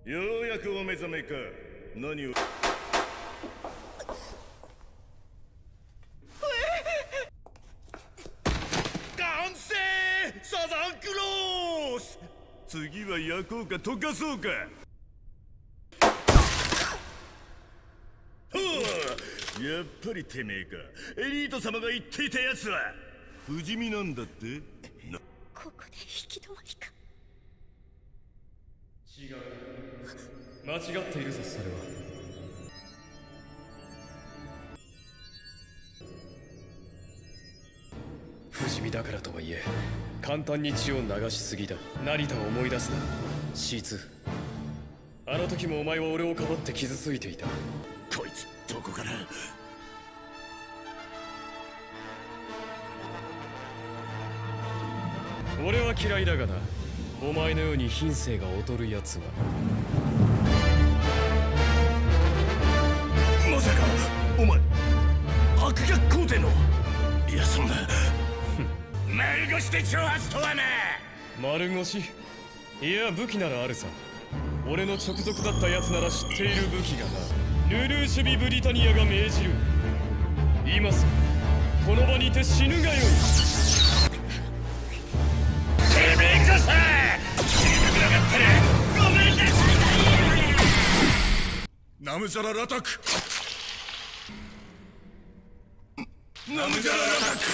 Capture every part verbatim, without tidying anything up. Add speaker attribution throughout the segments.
Speaker 1: ようやくお目覚めか。何を完成サザンクロース。次は焼こうか溶かそうか。ほう、やっぱりてめえか。エリート様が言っていたやつは不死身なんだってな。
Speaker 2: ここで引き止まりか。
Speaker 3: 違う、間違っているぞ。それは不死身だからとはいえ簡単に血を流しすぎだ。成田を思い出すな シーツー。 あの時もお前は俺をかばって傷ついていた。
Speaker 1: こいつどこから。
Speaker 3: 俺は嫌いだがな、お前のように品性が劣るやつは。
Speaker 1: まさかお前悪逆皇帝の。いやそんな丸腰で挑発とはな。
Speaker 3: 丸腰？いや武器ならあるさ。俺の直属だったやつなら知っている武器がな。ルルーシュビ・ブリタニアが命じる。今すぐこの場にて死ぬがよい。
Speaker 1: てめえこそせっかくなかったらごめんなさい。ナムジャララタク、ナムジャララタク。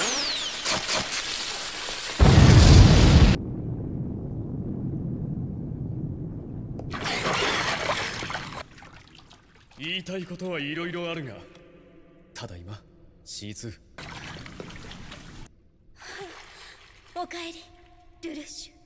Speaker 3: 言いたいことはいろいろあるが、ただいまシーツー。
Speaker 2: おかえりルルシュ。